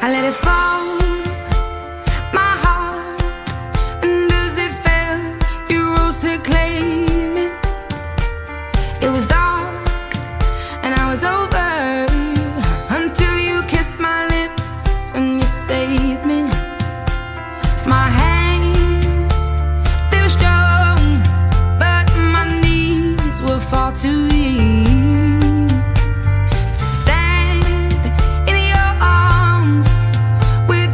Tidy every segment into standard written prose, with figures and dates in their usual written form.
I let it fall, my heart. And as it fell, you rose to claim it. It was dark, and I was over, until you kissed my lips and you saved me. My hands, they were strong, but my knees were far too weak to stand in your arms with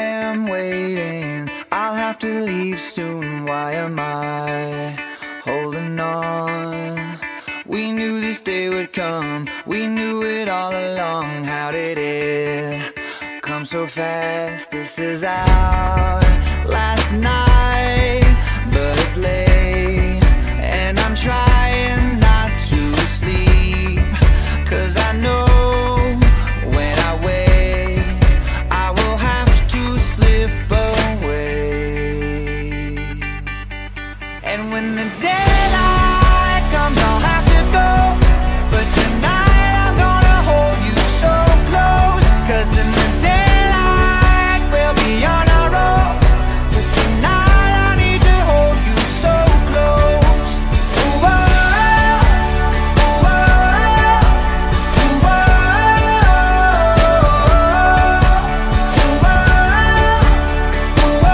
am waiting. I'll have to leave soon. Why am I holding on? We knew this day would come. We knew it all along. How did it come so fast? This is our last night, but it's late, and I'm trying not to sleep, 'cause I know when I wake I will have to slip away. And when the daylight comes I'll have to go, but tonight I'm gonna hold you so close, 'cause in the daylight we'll be on our own. But tonight I need to hold you so close. Ooh, oh, ooh, oh, ooh, oh, ooh,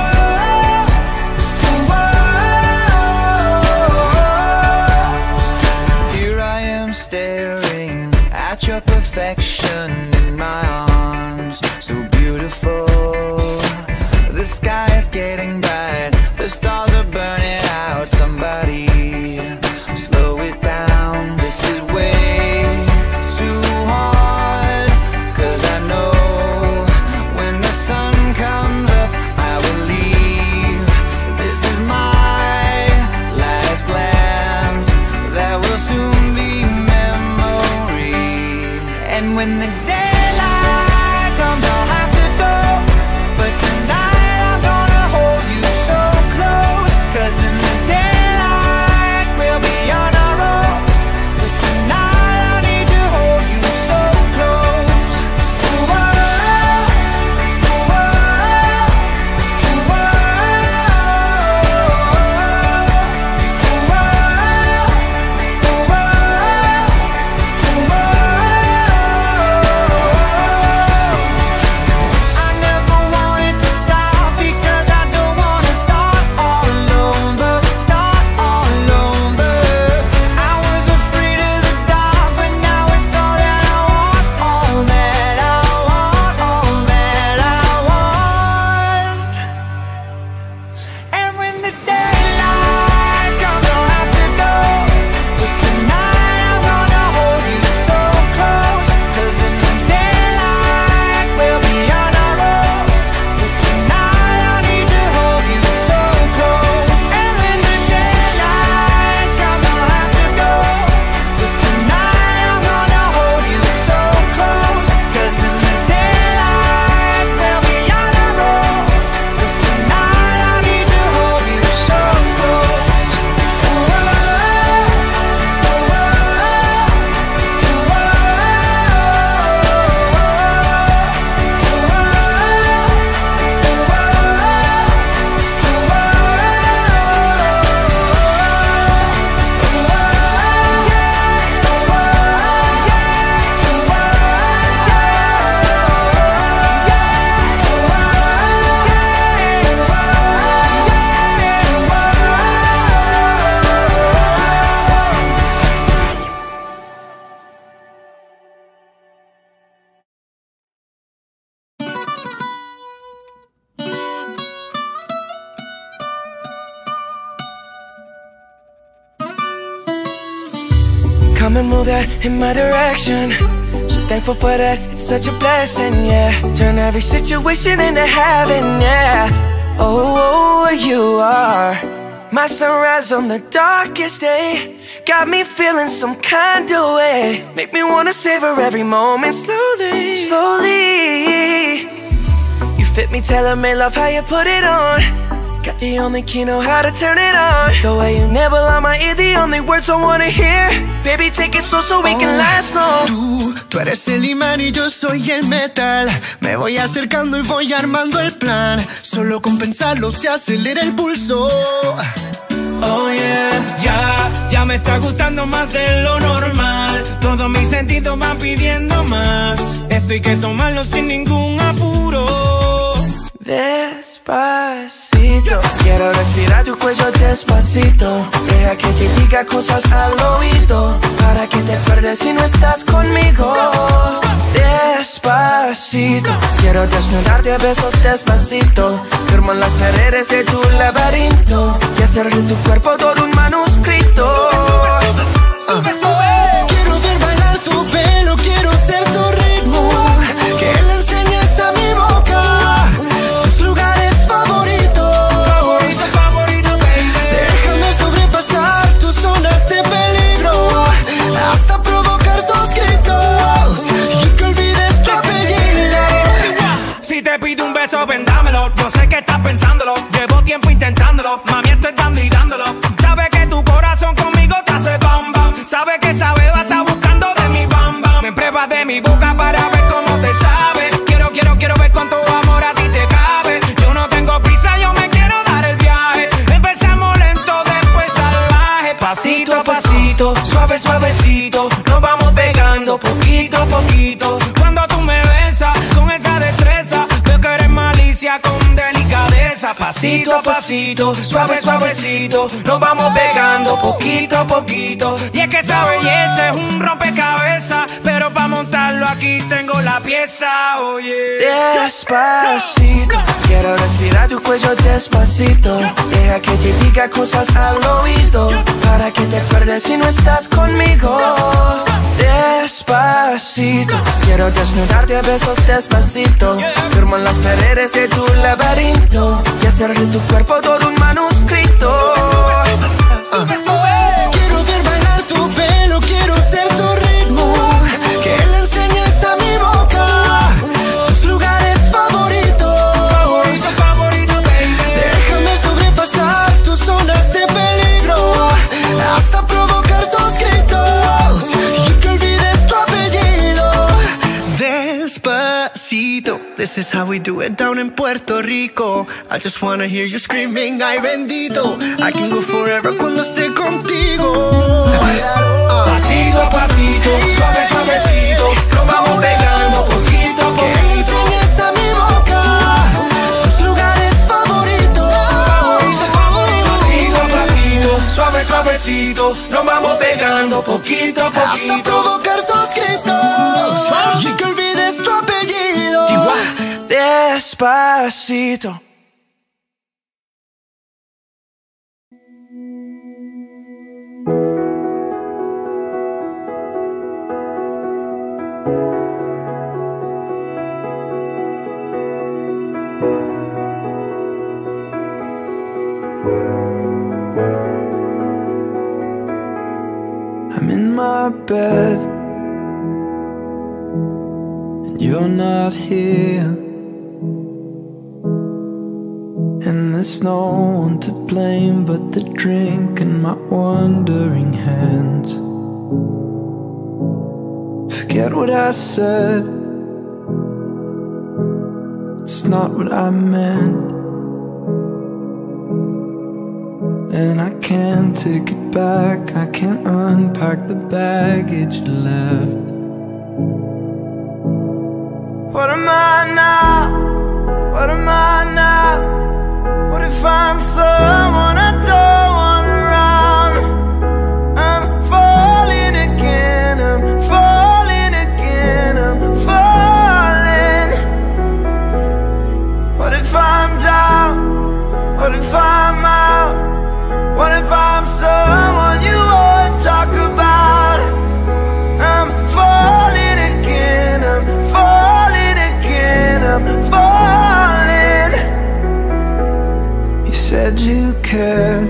oh. Here I am staring at your perfection in my arms, so beautiful. The sky is getting bright, the stars are burning out. Somebody slow it down, this is way too hard. 'Cause I know when the sun comes up I will leave. This is my last glance, that will soon be memory. And when the daylight comes I'll have to go, but tonight I'm gonna hold you so close, 'cause in the daylight we'll be on our own. But tonight I need to hold you so close. Ooh, oh, ooh, oh, ooh, oh, ooh, oh, ooh, oh, ooh, oh. I never wanted to stop, because I don't wanna start all over, start all over. I was afraid of the dark, but now it's all that I want, all that I want, all that I want. And when the daylight comes I'll have to go, but tonight I'm gonna hold you so close, 'cause in the daylight we'll be on our own. But tonight I need to hold you so close. And when the daylight comes I'll have to go, but tonight I'm gonna hold you so close, 'cause in the daylight we'll be on our own. But tonight I need to hold you so close. Ooh, oh, ooh, oh, ooh, Come and move that in my direction. So thankful for that, it's such a blessing, yeah. Turn every situation into heaven, yeah. Oh, you are my sunrise on the darkest day. Got me feeling some kind of way. Make me wanna savor every moment slowly, slowly. You fit me, tailor-made, love how you put it on. Got the only key, know how to turn it on. The way you nibble on my ear, the only words I wanna hear. Baby, take it slow so we can last long. Tú eres el imán y yo soy el metal. Me voy acercando y voy armando el plan. Solo con pensarlo se acelera el pulso. Oh yeah, ya me está gustando más de lo normal. Todos mis sentidos van pidiendo más. Esto hay que tomarlo sin ningún apuro. This Despacito, quiero respirar tu cuello despacito. Deja que te diga cosas al oído, para que te acuerdes si no estás conmigo. Despacito, quiero desnudarte a besos despacito. Firmo en las paredes de tu laberinto y hacer de tu cuerpo todo un manuscrito. Quiero ver bailar tu pelo, quiero ser tu ritmo, que le enseñes a mi boca tus lugares favoritos. Déjame sobrepasar tus zonas de peligro, hasta provocar tus gritos y que olvides tu apellido. Si te pido un beso, ven dámelo. Yo sé que estás pensándolo, llevo tiempo intentándolo. Mami, estoy dando y dándolo. Sabes que tu corazón conmigo te hace bam bam. Sabes que esa beba está buscando de mi bam bam. Me pruebas de mi boca para ver cómo te sabe. Quiero ver cuánto amor a ti te cabe. Yo no tengo prisa, yo me quiero dar el viaje. Empezamos lento, después salvaje. Pasito a pasito, suave suavecito, nos vamos pegando poquito a poquito. Cuando tú me besas con esa destreza, veo que eres malicia con delicadeza. Pasito a pasito, suave suavecito, nos vamos pegando poquito a poquito. Y es que esa belleza es un rompecabezas, pero para montarlo aquí tengo la pieza, oye. Despacito, quiero respirar tu cuello despacito. Deja que te diga cosas al oído, para que te acuerdes si no estás conmigo. Despacito, quiero desnudarte a besos despacito. Firmo en las paredes de tu laberinto y hacer de tu cuerpo todo un manuscrito. Quiero ver bailar tu pelo, quiero ser tu ritmo, que le enseñes a mi boca tus lugares favoritos. Déjame sobrepasar tus zonas de peligro, hasta provocar tus gritos y que olvides tu apellido. Despacito, this is how we do it down in Puerto Rico. I just wanna hear you screaming, ay bendito. I can go forever cuando esté contigo. Pasito a pasito, suave suavecito, nos vamos pegando poquito a Que le poquito. enseñes a mi boca tus lugares favoritos. Pasito a pasito, suave suavecito, nos vamos pegando poquito a Hasta poquito. provocar tus gritos y que olvides tu apellido. Despacito. I'm in my bed and you're not here, and there's no one to blame but the drink and my wandering hands. Forget what I said, it's not what I meant, and I can't take it back. I can't unpack the baggage you left. What am I now? What am I now? What if I'm someone I don't want around? I'm falling again, I'm falling again, I'm falling. What if I'm down? What if I'm out? What if I'm someone you won't talk about? I'm falling again, I'm falling again, I'm falling. You said you cared,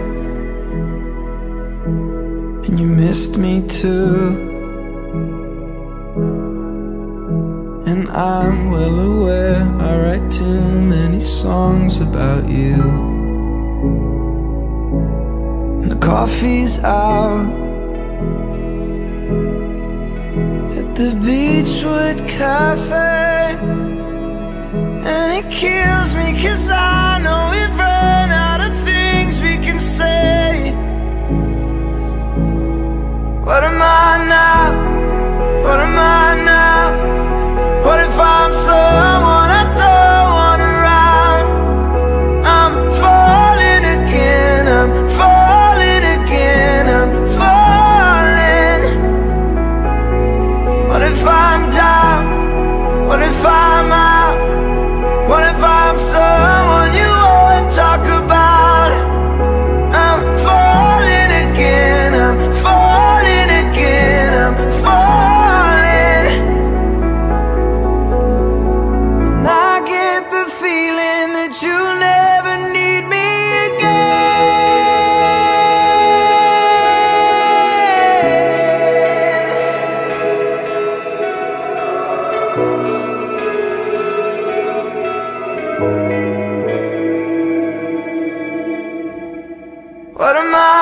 and you missed me too, and I'm well aware I write too many songs about you. The coffee's out at the Beachwood Cafe, and it kills me 'cause I know we've run out of things we can say. What am I now? What am I now? What if I'm someone I don't want around? What am I